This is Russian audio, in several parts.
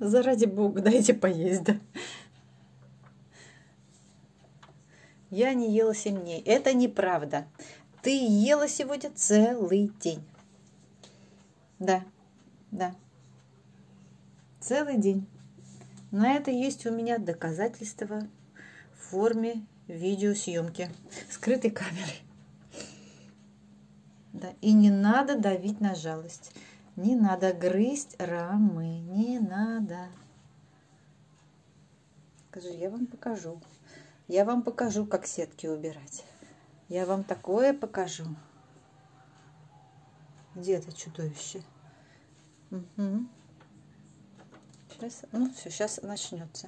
Заради бога, дайте поесть, да. Я не ела 7 дней. Это неправда. Ты ела сегодня целый день. Да, да. Целый день. На это есть у меня доказательства в форме видеосъемки скрытой камерой. Да. И не надо давить на жалость. Не надо грызть рамы. Не надо. Скажи, я вам покажу. Я вам покажу, как сетки убирать. Я вам такое покажу. Где это чудовище? Угу. Сейчас, ну все, сейчас начнется.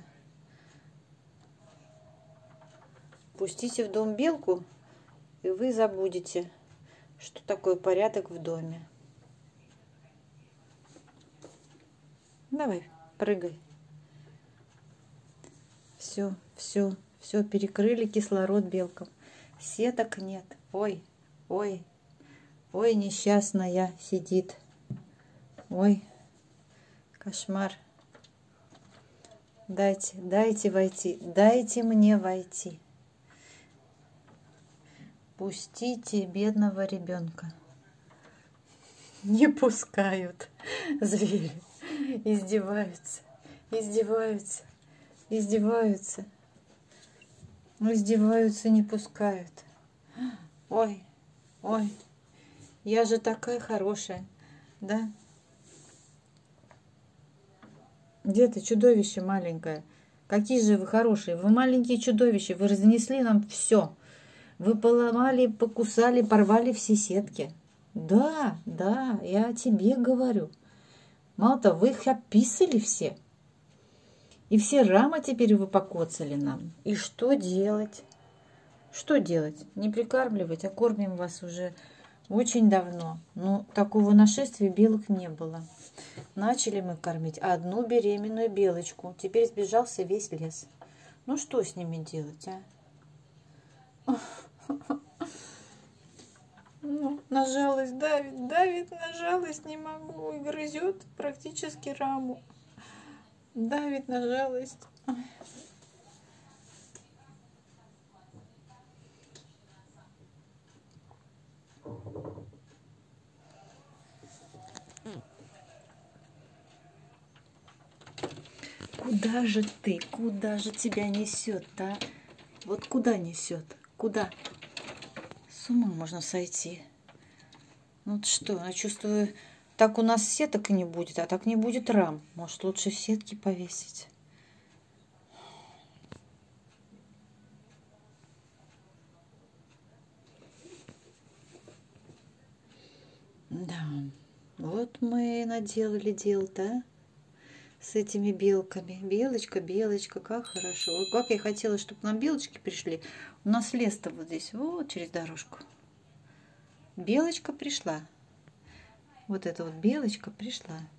Пустите в дом белку, и вы забудете, что такое порядок в доме. Давай, прыгай. Все, все, все, перекрыли кислород белкам. Сеток нет. Ой, ой, ой, несчастная сидит. Ой, кошмар. Дайте войти. Дайте мне войти. Пустите бедного ребенка. Не пускают звери. Издеваются. Издеваются. Издеваются. Издеваются, не пускают. Ой, ой. Я же такая хорошая. Да? Где ты, чудовище маленькое? Какие же вы хорошие. Вы маленькие чудовища. Вы разнесли нам все. Вы поломали, покусали, порвали все сетки. Да, да, я о тебе говорю. Мало того, вы их описали все. И все рамы теперь вы покоцали нам. И что делать? Что делать? Не прикармливать, а кормим вас уже очень давно. Но такого нашествия белок не было. Начали мы кормить одну беременную белочку. Теперь сбежался весь лес. Ну что с ними делать, а? Ну, на жалость давит, давит на жалость, не могу. И грызет практически раму. Давит на жалость. Куда же ты? Куда же тебя несет-то? Вот куда несет? Куда? С ума можно сойти. Ну вот что, я чувствую, так у нас сеток и не будет, а так не будет рам. Может, лучше сетки повесить? Да, вот мы наделали дел-то, а? С этими белками. Белочка, белочка, как хорошо. Ой, как я хотела, чтобы нам белочки пришли. У нас лес-то вот здесь, вот через дорожку. Белочка пришла. Вот эта вот белочка пришла.